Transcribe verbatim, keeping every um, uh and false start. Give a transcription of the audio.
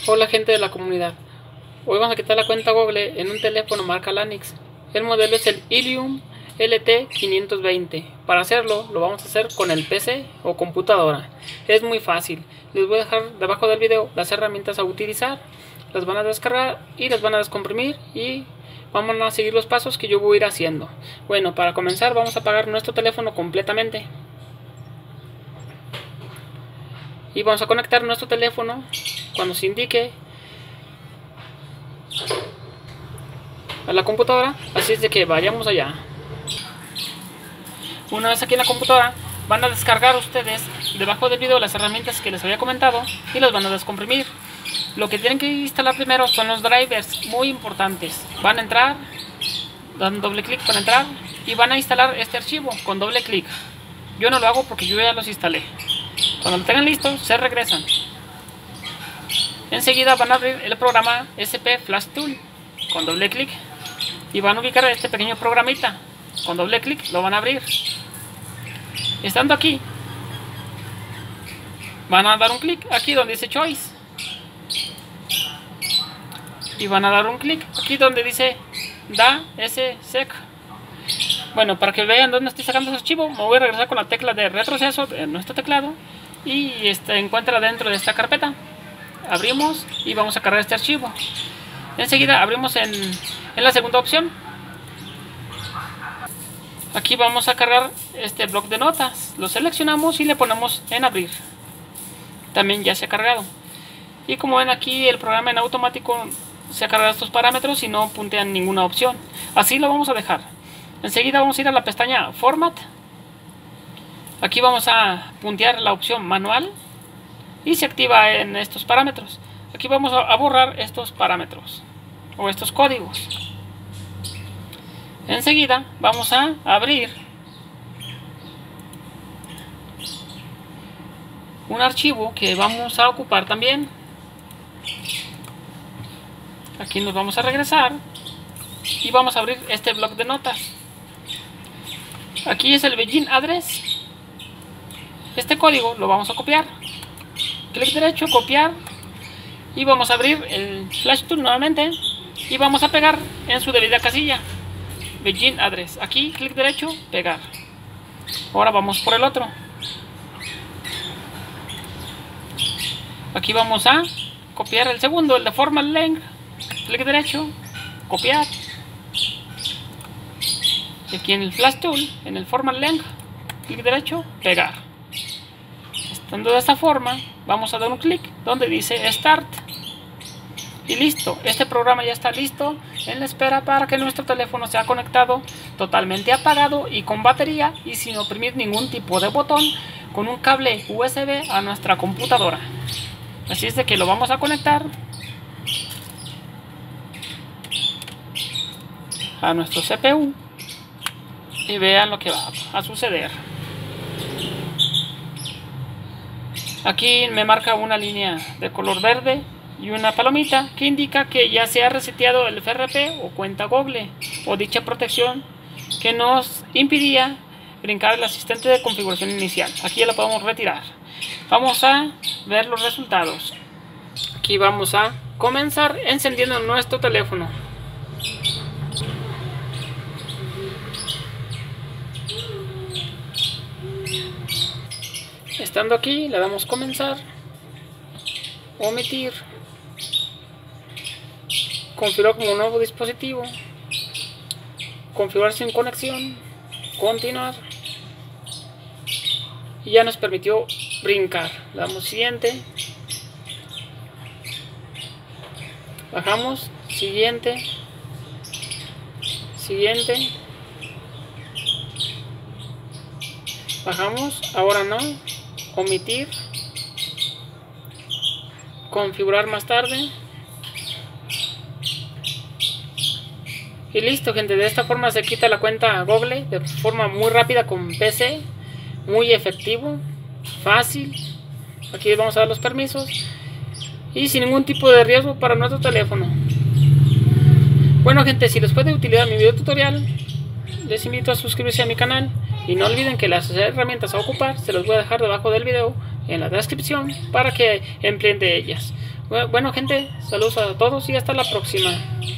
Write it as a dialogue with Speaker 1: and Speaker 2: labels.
Speaker 1: Hola gente de la comunidad, hoy vamos a quitar la cuenta Google en un teléfono marca Lanix. El modelo es el Ilium L T quinientos veinte. Para hacerlo lo vamos a hacer con el P C o computadora. Es muy fácil, les voy a dejar debajo del video las herramientas a utilizar. Las van a descargar y las van a descomprimir y vamos a seguir los pasos que yo voy a ir haciendo. Bueno, para comenzar vamos a apagar nuestro teléfono completamente. Y vamos a conectar nuestro teléfono cuando se indique a la computadora, así es de que vayamos allá. Una vez aquí en la computadora van a descargar ustedes debajo del video las herramientas que les había comentado y las van a descomprimir. Lo que tienen que instalar primero son los drivers, muy importantes. Van a entrar, dan doble clic para entrar y van a instalar este archivo con doble clic. Yo no lo hago porque yo ya los instalé. Cuando lo tengan listo, se regresan. Enseguida van a abrir el programa S P Flash Tool con doble clic y van a ubicar este pequeño programita. Con doble clic lo van a abrir. Estando aquí, van a dar un clic aquí donde dice Choice y van a dar un clic aquí donde dice Da S Sec. Bueno, para que vean dónde estoy sacando ese archivo, me voy a regresar con la tecla de retroceso de nuestro teclado y este encuentra dentro de esta carpeta. Abrimos y vamos a cargar este archivo. Enseguida abrimos en, en la segunda opción. Aquí vamos a cargar este bloc de notas. Lo seleccionamos y le ponemos en abrir. También ya se ha cargado. Y como ven aquí, el programa en automático se ha cargado estos parámetros y no puntean ninguna opción. Así lo vamos a dejar. Enseguida vamos a ir a la pestaña Format. Aquí vamos a puntear la opción Manual y se activa en estos parámetros. Aquí vamos a borrar estos parámetros o estos códigos. Enseguida vamos a abrir un archivo que vamos a ocupar también. Aquí nos vamos a regresar y vamos a abrir este bloc de notas. Aquí es el Begin Address. Este código lo vamos a copiar. Clic derecho, copiar. Y vamos a abrir el Flash Tool nuevamente. Y vamos a pegar en su debida casilla. Begin Address. Aquí, clic derecho, pegar. Ahora vamos por el otro. Aquí vamos a copiar el segundo, el de Format Length. Clic derecho, copiar. Y aquí en el Flash Tool, en el Format Length, clic derecho, pegar. Estando de esta forma, vamos a dar un clic donde dice Start. Y listo, este programa ya está listo en la espera para que nuestro teléfono sea conectado totalmente apagado y con batería y sin oprimir ningún tipo de botón, con un cable U S B a nuestra computadora. Así es de que lo vamos a conectar a nuestro C P U. Y vean lo que va a suceder. Aquí me marca una línea de color verde y una palomita que indica que ya se ha reseteado el F R P o cuenta Google o dicha protección que nos impidía brincar el asistente de configuración inicial. Aquí ya la podemos retirar. Vamos a ver los resultados. Aquí vamos a comenzar encendiendo nuestro teléfono. Estando aquí, le damos comenzar, omitir, configurar como nuevo dispositivo, configurar sin conexión, continuar y ya nos permitió brincar. Le damos siguiente, bajamos, siguiente, siguiente, bajamos, ahora no. Omitir, configurar más tarde y listo, gente. De esta forma se quita la cuenta Google de forma muy rápida con P C, muy efectivo, fácil. Aquí vamos a dar los permisos y sin ningún tipo de riesgo para nuestro teléfono. Bueno, gente, si les fue de utilidad mi video tutorial, les invito a suscribirse a mi canal. Y no olviden que las herramientas a ocupar se las voy a dejar debajo del video en la descripción para que empleen de ellas. Bueno, gente, saludos a todos y hasta la próxima.